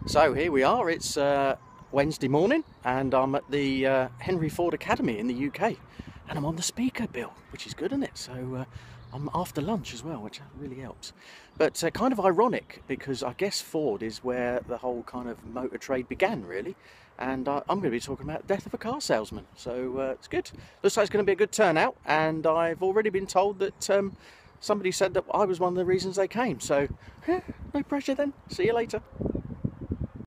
So here we are, it's Wednesday morning and I'm at the Henry Ford Academy in the UK and I'm on the speaker bill, which is good, isn't it? So I'm after lunch as well, which really helps. But kind of ironic because I guess Ford is where the whole kind of motor trade began really, and I'm going to be talking about the death of a car salesman. So it's good. Looks like it's going to be a good turnout, and I've already been told that somebody said that I was one of the reasons they came. So no pressure then. See you later.